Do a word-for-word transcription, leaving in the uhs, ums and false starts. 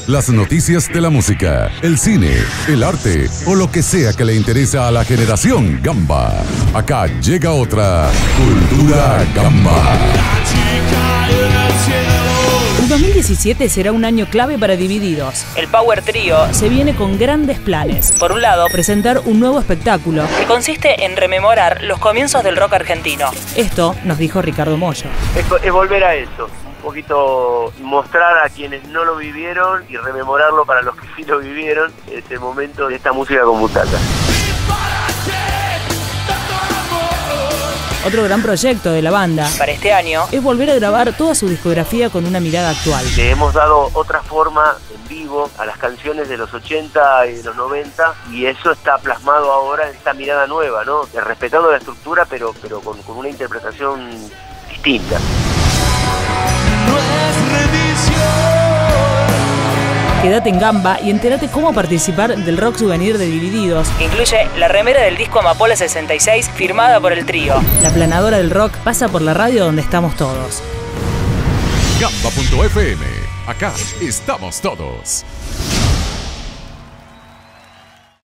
las noticias de la música, el cine, el arte o lo que sea que le interesa a la generación Gamba. Acá llega otra Cultura Gamba. El dos mil diecisiete será un año clave para Divididos. El Power Trio se viene con grandes planes. Por un lado, presentar un nuevo espectáculo que consiste en rememorar los comienzos del rock argentino. Esto nos dijo Ricardo Mollo. Es, es volver a eso, un poquito mostrar a quienes no lo vivieron y rememorarlo para los que sí lo vivieron, ese momento de esta música con butaca. Otro gran proyecto de la banda para este año es volver a grabar toda su discografía con una mirada actual. Le hemos dado otra forma en vivo a las canciones de los ochenta y de los noventa y eso está plasmado ahora en esta mirada nueva, ¿no? Respetando la estructura pero, pero con, con una interpretación distinta. No es revisión. Quédate en Gamba y entérate cómo participar del rock souvenir de Divididos. Incluye la remera del disco Amapola sesenta y seis firmada por el trío. La planadora del rock pasa por la radio donde estamos todos. Gamba punto F M. Acá estamos todos.